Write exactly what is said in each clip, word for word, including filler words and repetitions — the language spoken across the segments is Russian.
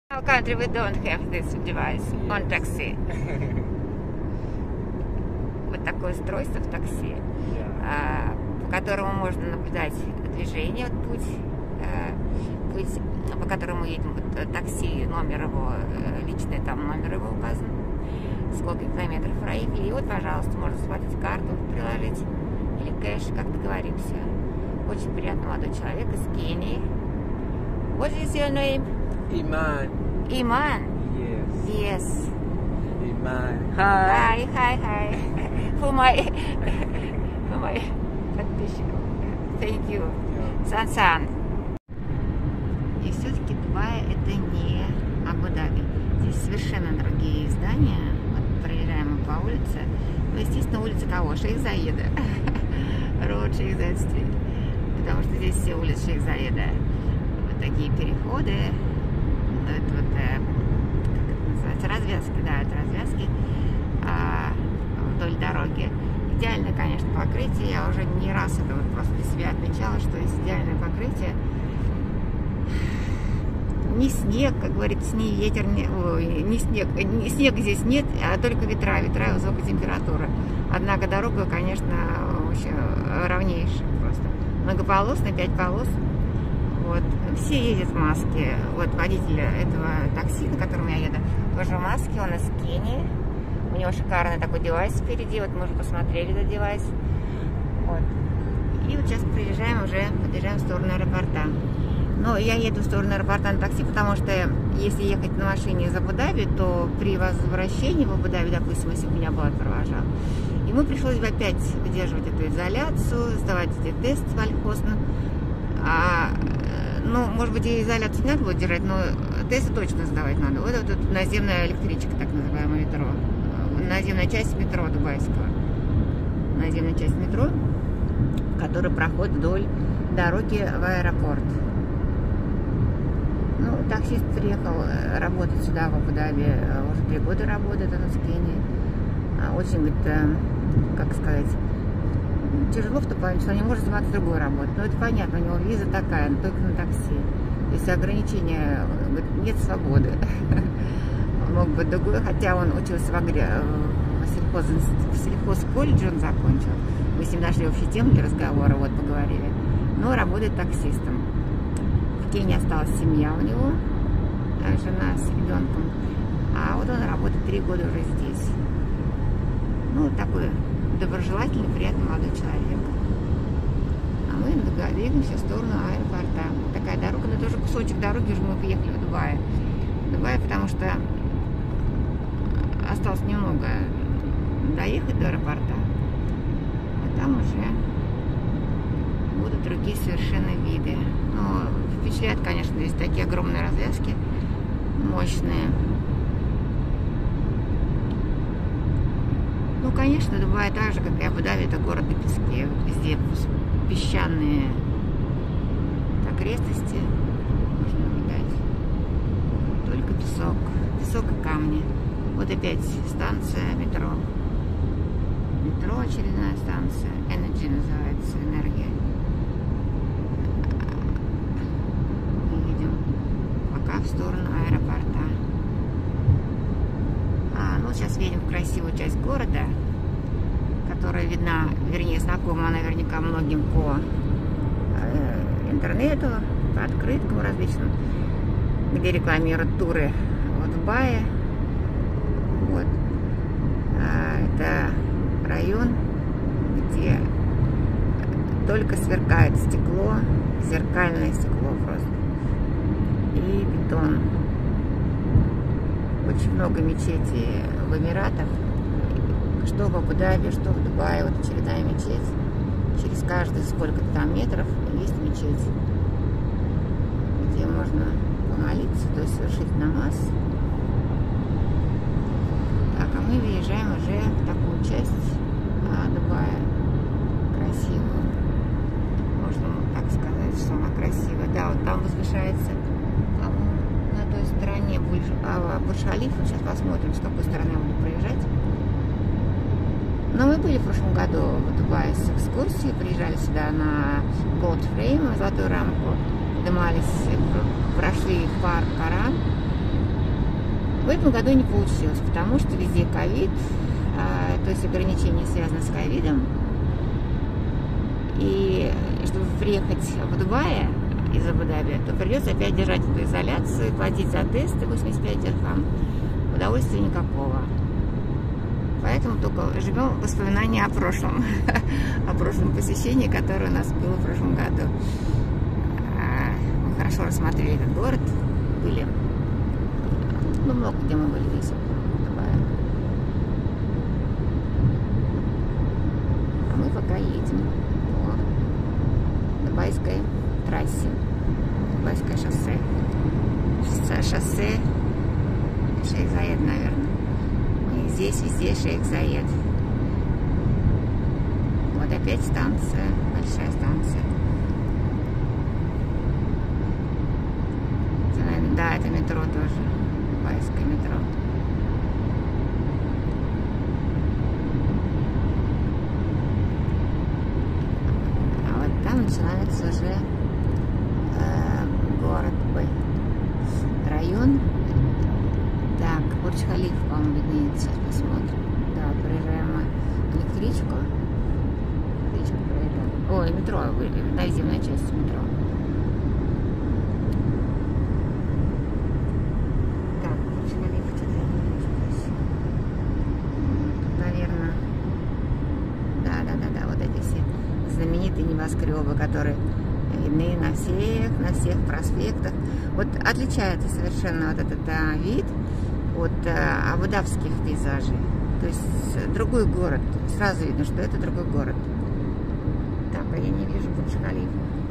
our country we don't have this device yes. on taxi. Вот такое устройство в такси, yeah. по которому можно наблюдать движение, вот путь, путь, по которому едем, вот, такси, номер его, личный там номер его указан, сколько километров проехали. И вот, пожалуйста, можно схватить карту, приложить или кэш, как договоримся. Очень приятный молодой человек из Кении. What is your name? Iman. Iman? Yes. Yes. Iman. Hi. Hi, hi, hi. For my, for my подписчиков. Thank you. Сан-сан. И все-таки Дубай это не Абу-Даби. Здесь совершенно другие здания. Вот проезжаем мы по улице. Ну, естественно, улица кого? Шейх Заеда. Роуд Шейх Заед Стрит. Потому что здесь все улицы Шейх Заеда. Вот такие переходы. Это вот, как это называется, развязки, да, это развязки а, вдоль дороги. Идеальное, конечно, покрытие. Я уже не раз это вот просто для себя отмечала, что есть идеальное покрытие. Ни снег, как говорится, ни ветер, ни, ой, ни снег, ни снег здесь нет, а только ветра, ветра и высокая температура. Однако дорога, конечно, вообще ровнейшая просто. Многополосная, пять полос. Вот. Все ездят в маске. Вот водитель этого такси, на котором я еду, тоже в маске, он из Кении. У него шикарный такой девайс впереди. Вот мы уже посмотрели этот девайс. Вот. И вот сейчас приезжаем уже, подъезжаем в сторону аэропорта. Но я еду в сторону аэропорта на такси, потому что если ехать на машине из Абу-Даби, то при возвращении в Абу-Даби, допустим, если бы меня Булат провожал, ему пришлось бы опять выдерживать эту изоляцию, сдавать эти тесты вальхозно. А, ну, может быть, и изоляцию не надо будет держать, но тесты точно сдавать надо. Вот это вот наземная электричка, так называемая метро. Наземная часть метро дубайского. Наземная часть метро, которая проходит вдоль дороги в аэропорт. Ну, таксист приехал работать сюда, в Абу-Даби, уже три года работает, он из Кении. Очень, говорит, как сказать, тяжело в том плане, что он не может заниматься другой работой. Но это понятно, у него виза такая, но только на такси. Если ограничения, говорит, нет свободы. Мог бы другой, хотя он учился в Агре, в сельхоз, в сельхозколледже он закончил. Мы с ним нашли общую тему для разговора, вот поговорили. Но работает таксистом. В Кении осталась семья у него, жена с ребенком. А вот он работает три года уже здесь. Ну, такой доброжелательный, приятный молодой человек. А мы двигаемся в сторону аэропорта. Такая дорога, но тоже кусочек дороги уже мы приехали в Дубай. В Дубай, потому что осталось немного доехать до аэропорта. А там уже будут другие совершенно виды. Но впечатляет, конечно, здесь такие огромные развязки, мощные. Ну, конечно, Дубай так же, как и Абу-Даби, это город на песке. Везде песчаные окрестности можно наблюдать. Только песок. Песок и камни. Вот опять станция метро. Метро, очередная станция. Energy называется, энергия. Мы едем пока в сторону аэропорта. А, ну, сейчас едем в красивую часть города, которая видна, вернее, знакома наверняка многим по э, интернету, по открыткам различным, где рекламируют туры в Дубае. Вот. А, это район, где только сверкает стекло, зеркальное стекло просто, и бетон. Очень много мечетей в Эмиратах, что в Абу-Даби, что в Дубае. Вот очередная мечеть. Через каждые сколько-то там метров есть мечеть, где можно помолиться, то есть совершить намаз. Так, а мы въезжаем уже в такую часть а, Дубая, красивую. Можно так сказать, что она красивая. Да, вот там возвышается, на той стороне Бурдж-Халифа. Сейчас посмотрим, с какой стороны я буду проезжать. Но мы были в прошлом году в Дубае с экскурсией, приезжали сюда на Gold Frame, золотую рамку, поднимались, прошли в парк Коран. этом году не получилось, потому что везде ковид, а, то есть ограничения связаны с ковидом. И чтобы приехать в Дубае из Абу-Даби, то придется опять держать эту изоляцию, платить за тесты восемьдесят пять дирхам. Удовольствия никакого. Поэтому только живем воспоминания о прошлом, о прошлом посещении, которое у нас было в прошлом году. Мы хорошо рассмотрели этот город, были, ну, много где мы были здесь, в Дубае. А мы пока едем по Дубайской трассе, Дубайское шоссе, шоссе Шейх Заед, наверное. И здесь везде Шейх Заед. Вот опять станция, большая станция. Это, наверное, да, это метро тоже, Дубайское метро. А вот там начинается уже э, город, ой, район. Так, Бурдж-Халиф, по-моему, виднеется. Сейчас посмотрим. Да, проезжаем мы электричку. Электричку проезжаем. Ой, метро, наземная часть метро. Так, Бурдж-Халиф, что-то я не вижу здесь. Наверное. Да, да, да, да, вот эти все знаменитые небоскребы, которые видны на всех, на всех проспектах. Вот отличается совершенно вот этот а, вид от а, абу-дабских пейзажей. То есть другой город. Сразу видно, что это другой город. Так, а я не вижу Бурдж-Халиф.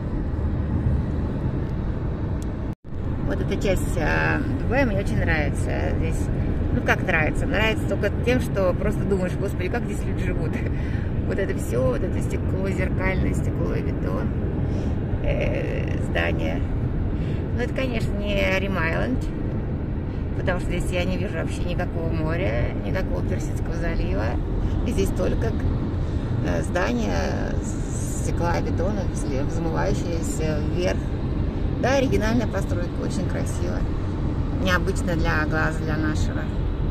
Вот эта часть а, Дубая мне очень нравится. Здесь, ну как нравится? Нравится только тем, что просто думаешь, господи, как здесь люди живут. Вот это все, вот это стекло, зеркальное стекло и бетон. Э, здания. Ну, это, конечно, не Рим-Айленд, потому что здесь я не вижу вообще никакого моря, никакого Персидского залива. И здесь только э, здания стекла и бетона, взмывающиеся вверх. Да, оригинальная постройка, очень красиво. Необычно для глаза, для нашего.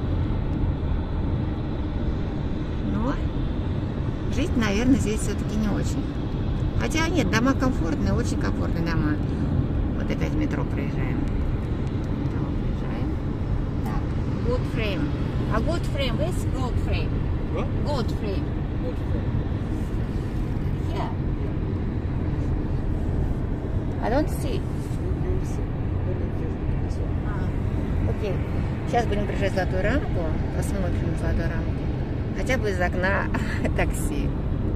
Но жить, наверное, здесь все-таки не очень. Хотя нет, дома комфортные, очень комфортные дома. Вот опять метро проезжаем. Метро проезжаем. Так, Gold Frame. А Gold Frame, where's Gold Frame? What? Gold Frame. Gold frame. Yeah. I don't see. You'll see. This one. А, окей. Сейчас будем проезжать золотую рамку. Посмотрим на золотую рамку. Хотя бы из окна такси.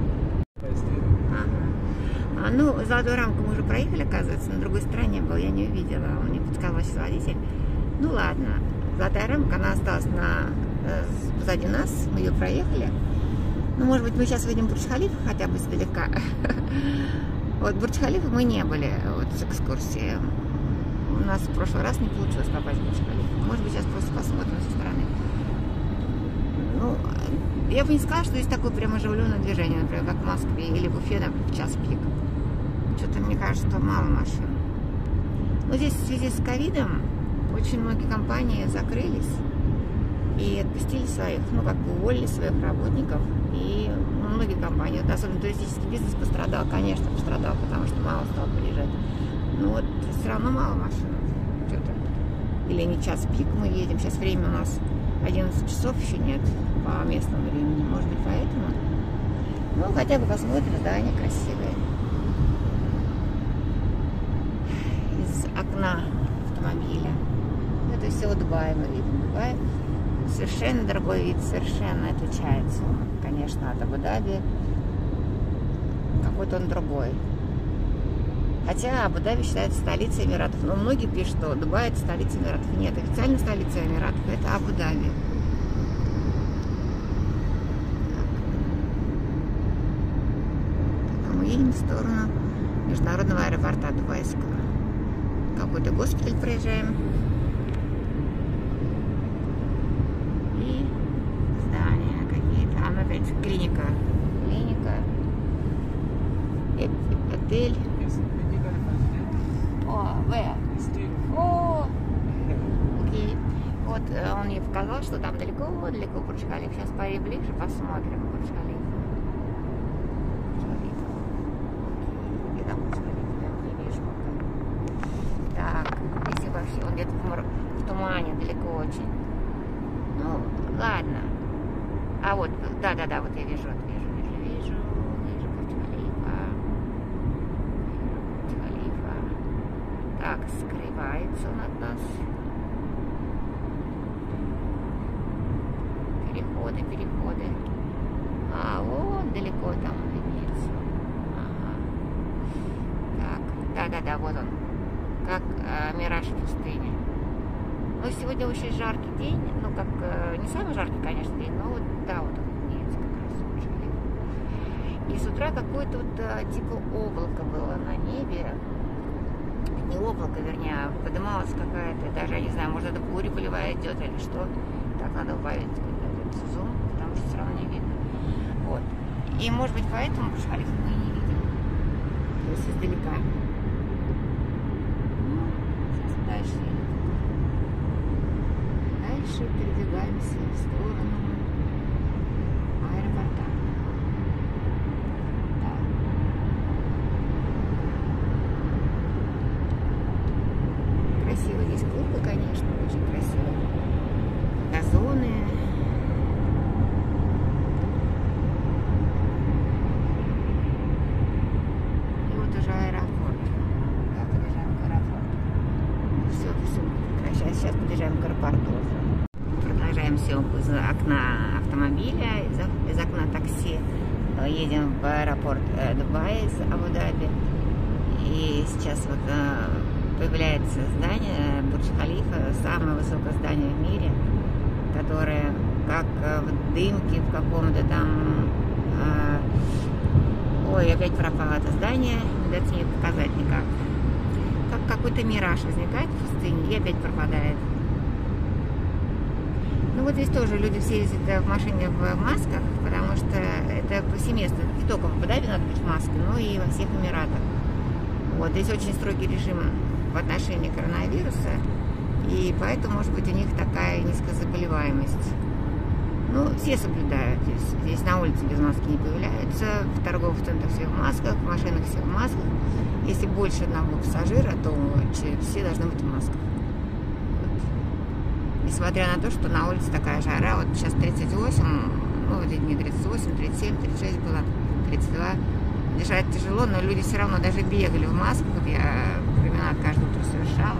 А, ну, золотую рамку мы уже проехали, оказывается, на другой стороне был, я не увидела, он не подсказал сейчас водитель. Ну ладно, золотая рамка, она осталась на, позади нас, мы ее проехали. Ну, может быть, мы сейчас выйдем в Бурдж-Халиф хотя бы издалека. Вот Бурдж-Халифа мы не были вот, с экскурсией. У нас в прошлый раз не получилось попасть в Бурдж-Халиф. Может быть, сейчас просто посмотрим со стороны. Ну, я бы не сказала, что здесь такое прям оживленное движение, например, как в Москве или в Уфе, например, в час пик. Что-то, мне кажется, что мало машин. Но здесь в связи с ковидом очень многие компании закрылись и отпустили своих, ну, как бы уволили своих работников. И ну, многие компании, вот, особенно туристический бизнес пострадал, конечно, пострадал, потому что мало стало приезжать. Но вот все равно мало машин. Что-то. Или не час пик мы едем, сейчас время у нас одиннадцать часов еще нет по местному времени, может быть, поэтому. Ну, хотя бы посмотрим, здания красивые. Из окна автомобиля. Это все Дубай мы видим. Дубай совершенно другой вид, совершенно отличается, конечно, от Абу-Даби. Какой-то он другой. Хотя Абу-Даби считается столицей Эмиратов. Но многие пишут, что Дубай это столица Эмиратов. Нет, официальная столица Эмиратов это Абу-Даби. Так, мы едем в сторону международного аэропорта Дубайского. Какой-то госпиталь проезжаем. И здания какие-то. А, ну опять клиника. Клиника. Отель. О, where? О, окей. вот он мне показал, что там далеко-далеко Бурдж-Халифа. Сейчас поедем ближе, посмотрим Бурдж-Халифа. Бурдж-Халифа. Где там Бурдж-Халифа? Я не вижу пока. Так, если вообще, он где-то в, в тумане, далеко очень. Ну, ладно. А вот, да-да-да, вот я вижу, вот вижу, вижу, вижу, вижу Бурдж-Халифа. Вижу Бурдж-Халифа. Так, скрывается он от нас. Переходы, переходы. А, вот далеко там виднеется. Ага. Так, да-да-да, вот он. Как э, мираж в пустыне. Ну, сегодня очень жаркий день. Ну, как, э, не самый жаркий, конечно, день, но вот, да, вот он виднеется как раз очень. И с утра какое-то вот э, типа облако было на небе. Не облако, вернее, а поднималась какая-то, даже, я не знаю, может, это буря полевая идет или что. Так, надо убавить зум, потому что все равно не видно. Вот. И, может быть, поэтому Бурдж-Халифа мы и не видим. То есть издалека. Ну, сейчас дальше. Дальше передвигаемся в сторону аэропорта. Да. Красиво здесь клубы, конечно, очень красиво. Газоны. И вот уже аэропорт. Да, подъезжаем к аэропорту. Все, все, прекращается. Сейчас подъезжаем к аэропорту уже. Продолжаем съемку из окна автомобиля, из, из окна такси. Едем в аэропорт Дубая из Абу-Даби. И сейчас вот появляется здание Бурдж-Халифа, самое высокое здание в мире, которое как в дымке в каком-то там... Э, ой, опять пропало это здание, не дается мне показать никак. Как какой-то мираж возникает в пустыне и опять пропадает. Ну вот здесь тоже люди все ездят в машине в масках, потому что это повсеместно. Не только в Абу-Даби надо быть в маске, но и во всех Эмиратах. Вот, здесь очень строгий режим в отношении коронавируса, и поэтому, может быть, у них такая низкая заболеваемость. Ну, все соблюдают. Здесь, здесь на улице без маски не появляются, в торговых центрах все в масках, в машинах все в масках. Если больше одного пассажира, то все должны быть в масках. Вот. Несмотря на то, что на улице такая жара, вот сейчас тридцать восемь, ну, вот не тридцать восемь, тридцать семь, тридцать шесть было, тридцать два. Дышать тяжело, но люди все равно даже бегали в масках. Я времена каждое утро совершала.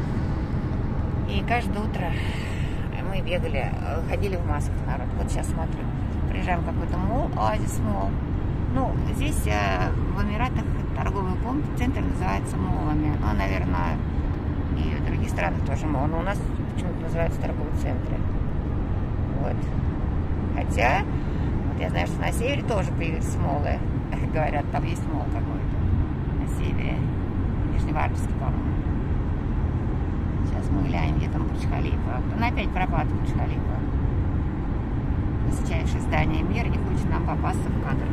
И каждое утро мы бегали, ходили в масках, народ. Вот сейчас смотрю, приезжаем в какой-то мол, Оазис Мол. Ну, здесь в Эмиратах торговый центр называется молами. Ну, наверное, и в других странах тоже мол. Но у нас почему-то называются торговые центры. Вот. Хотя, вот я знаю, что на севере тоже появились молы. Говорят, там есть мол какой-то на севере, Нижневартовский, по-моему. Сейчас мы глянем, где там Бурдж-Халифа. Он опять пропад Бурдж-Халифа. Высочайшее здание мира не хочет нам попасться в кадр.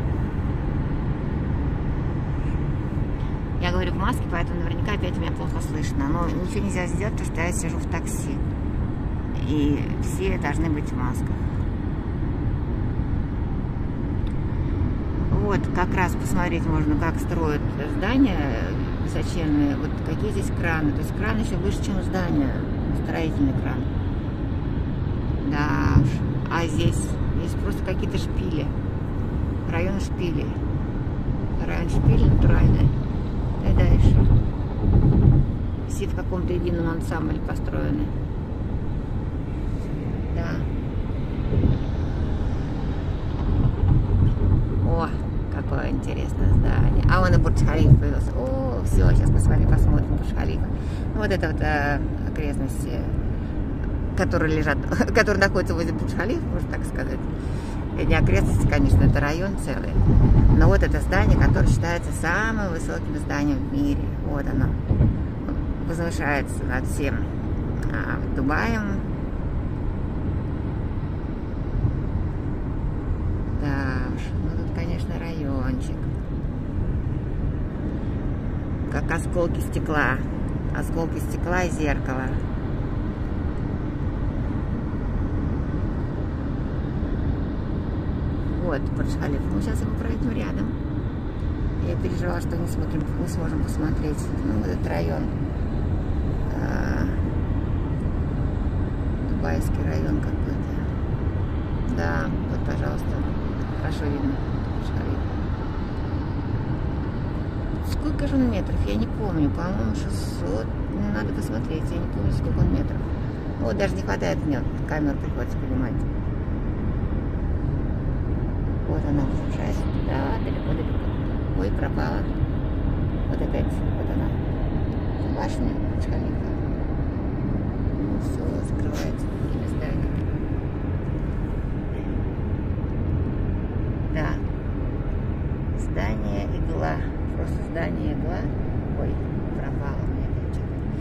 Я говорю в маске, поэтому наверняка опять меня плохо слышно. Но ничего нельзя сделать, потому что я сижу в такси. И все должны быть в масках. Вот, как раз посмотреть можно, как строят здания высоченные. Вот какие здесь краны. То есть кран еще выше, чем здание. Строительный кран. Да уж. А здесь, здесь просто какие-то шпили. Район шпилей. Район шпилей натуральный. И дальше. Все в каком-то едином ансамбле построены. Да. О, какое интересное здание. А вон и Бурдж-Халифа появился. О, все, сейчас мы с вами посмотрим Бурдж-Халифа. Ну, вот это вот а, окрестности, которые лежат, которые находятся возле Бурдж-Халифа, можно так сказать. Не окрестности, конечно, это район целый. Но вот это здание, которое считается самым высоким зданием в мире. Вот оно. Возвышается над всем а, Дубаем. Да уж, ну тут, конечно, райончик. Как осколки стекла. Осколки стекла и зеркала. Вот, Бурдж-Халифа. Мы сейчас его пройдем рядом. Я переживала, что не, смотрим, не сможем посмотреть. Ну, этот район. А, Дубайский район какой-то. Да, вот, пожалуйста. Хорошо видно. Бурдж-Халифа. Сколько же он метров? Я не помню. По-моему, шестьсот. Надо посмотреть. Я не помню, сколько он метров. Вот, даже не хватает мне. Камеру приходится поднимать. Вот она возвышается. Да, далеко-далеко. Ой, пропала. Вот опять. Вот она. Башня Бурдж-Халифа. Ну, все закрывается такими зданиями. Да. Здание игла. Просто здание игла. Ой, пропала у меня опять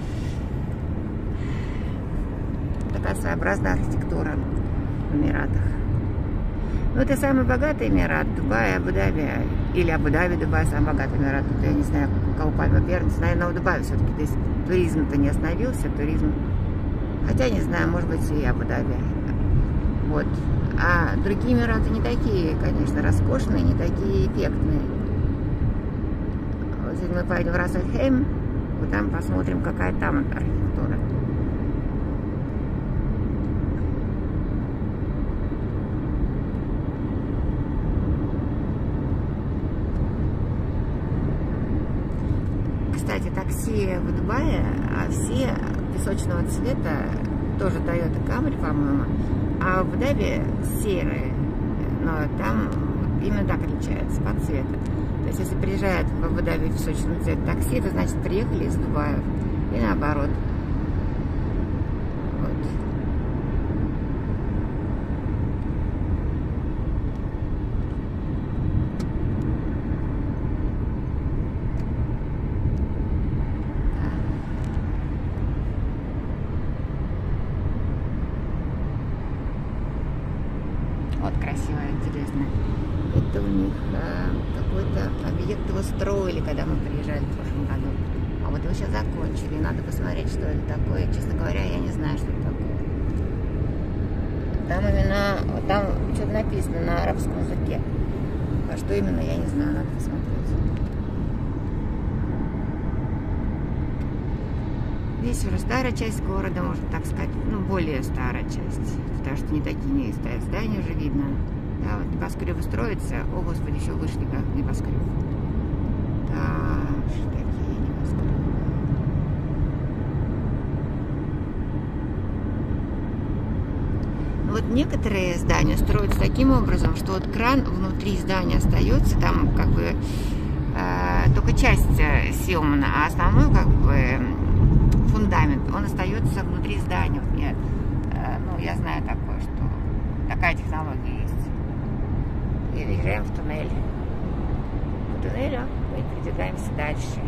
что-то. Такая своеобразная архитектура в Эмиратах. Ну, это самый богатый Эмират, Дубай, Абу-Даби. Или Абу-Даби, Дубай, самый богатый Эмират. Тут я не знаю, кого пальма первенца. Наверное, у Дубая все-таки. То есть туризм-то не остановился, туризм... Хотя, не знаю, может быть, и Абу-Даби. Вот. А другие Эмираты не такие, конечно, роскошные, не такие эффектные. Вот если мы поедем в Рас-Аль-Хейм, вот там посмотрим, какая там архитектура. Кстати, такси в Дубае, а все песочного цвета, тоже Toyota Camry, по-моему, а в Абу-Даби серые, но там именно так отличается по цвету. То есть, если приезжает в Абу-Даби песочный цвет такси, это значит, приехали из Дубая, и наоборот. Вот. Вот красиво, интересно. Это у них а, какой-то объект его строили, когда мы приезжали в прошлом году. А вот его сейчас закончили. Надо посмотреть, что это такое. Честно говоря, я не знаю, что это такое. Там именно, там что-то написано на арабском языке. А что именно, я не знаю, надо посмотреть. Здесь уже старая часть города, можно так сказать, ну, более старая часть, потому что не такие не стоят здания, уже видно. Да, вот небоскребы строятся, о, господи, еще вышли как небоскреб. Да, что такие небоскребы. Ну, вот некоторые здания строятся таким образом, что вот кран внутри здания остается, там как бы э, только часть съемана, а основной как бы фундамент, он остается внутри здания. Вот мне, э, ну, я знаю такое, что такая технология есть. И въезжаем в туннель. По туннелю мы продвигаемся дальше.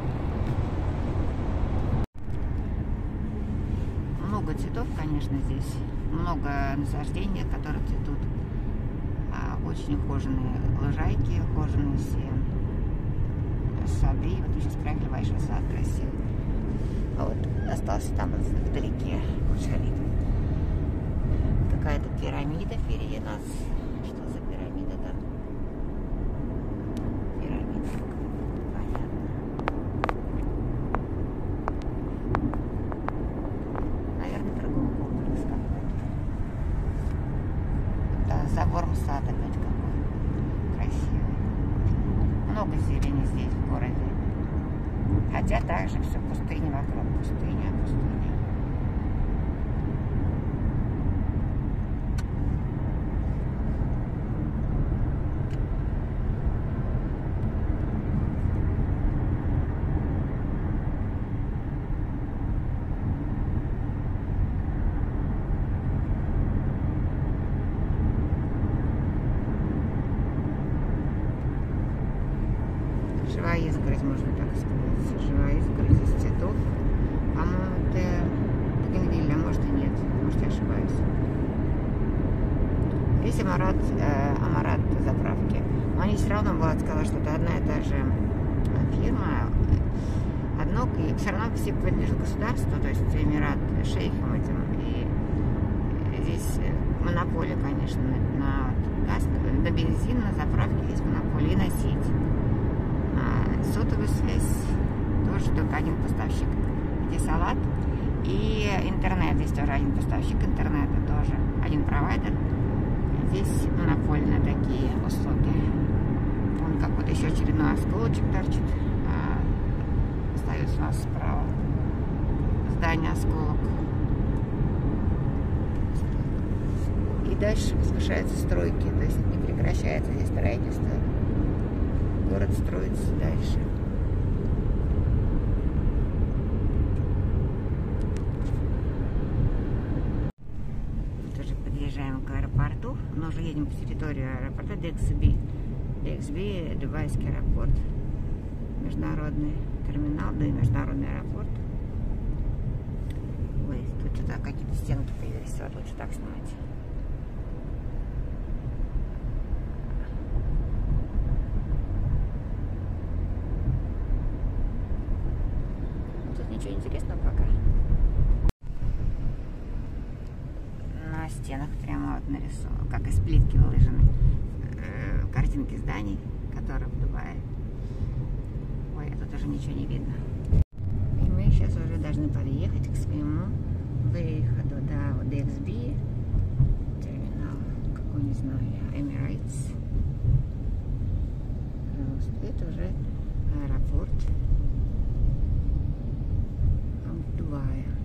Много цветов, конечно, здесь. Много насаждений, которые цветут. А, очень ухоженные лужайки, ухоженные все сады. Вот мы сейчас проехали большой сад красивый. А вот остался там вдалеке Бурдж-Халифа. Какая-то пирамида впереди нас. Что за пирамида там? Пирамида. Понятно. Наверное, торговый комплекс какой-то. Да, забор сада опять какой. Красивый. Много зелени здесь в городе. Хотя также все пустыня вокруг. Пустыня, пустыня. Живая изгородь, можно так сказать. Живая изгородь из цветов. По-моему, это бугенвилля, а может и нет. Может, я ошибаюсь. Здесь Амарат, э, Амарат заправки. Но они все равно, Влад сказала, что это одна и та же фирма. Одно, и все равно все принадлежат государству, то есть Эмират, шейхам этим. И здесь монополия, конечно, на газ, на бензин, на заправке есть монополия, на сеть. А сотовую связь тоже только один поставщик. Где салат. И интернет, здесь тоже один поставщик интернета, тоже один провайдер. Здесь монопольные такие услуги. Вон какой-то еще очередной осколочек торчит. А, остается у нас справа здание осколок. И дальше возвышаются стройки, то есть не прекращается здесь строительство. Город строится дальше. Тоже подъезжаем к аэропорту, но уже едем по территории аэропорта ди экс би. ди экс би – Дубайский аэропорт, международный терминал, да и международный аэропорт. Ой, тут что-то какие-то стенки появились, вот лучше так снимать. Тут ничего интересного пока. На стенах прямо вот нарисовано, как из плитки выложены э, картинки зданий, которые в Дубае. Ой, а тут уже ничего не видно. И мы сейчас уже должны подъехать к своему выходу, да, вот ди экс би, терминал, какой не знаю я, Emirates. Это уже аэропорт Дубая.